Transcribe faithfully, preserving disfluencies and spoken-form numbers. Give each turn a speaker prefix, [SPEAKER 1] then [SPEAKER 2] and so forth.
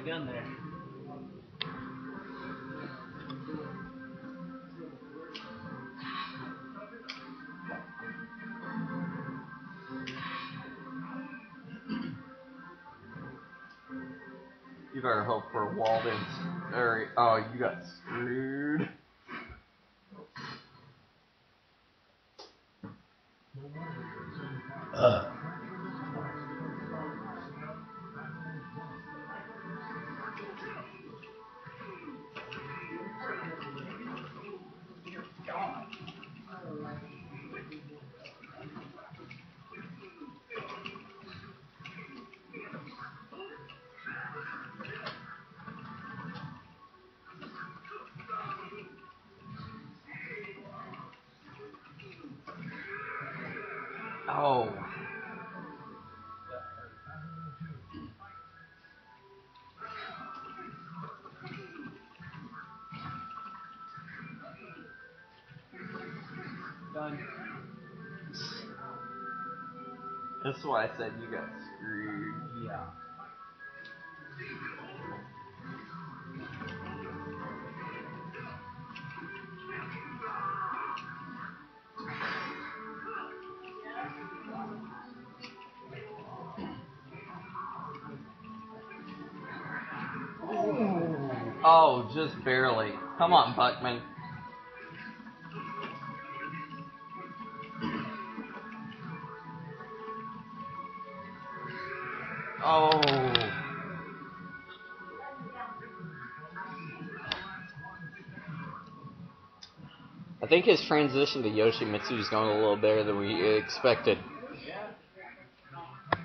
[SPEAKER 1] gun there.
[SPEAKER 2] You better hope for Walden's. Very. Oh, you got screwed.
[SPEAKER 3] Uh.
[SPEAKER 2] Oh.
[SPEAKER 1] Done.
[SPEAKER 2] That's why I said you got screwed.
[SPEAKER 1] Yeah.
[SPEAKER 2] Oh, just barely. Come on, Buckman. Oh.
[SPEAKER 4] I think his transition to Yoshimitsu is going a little better than we expected.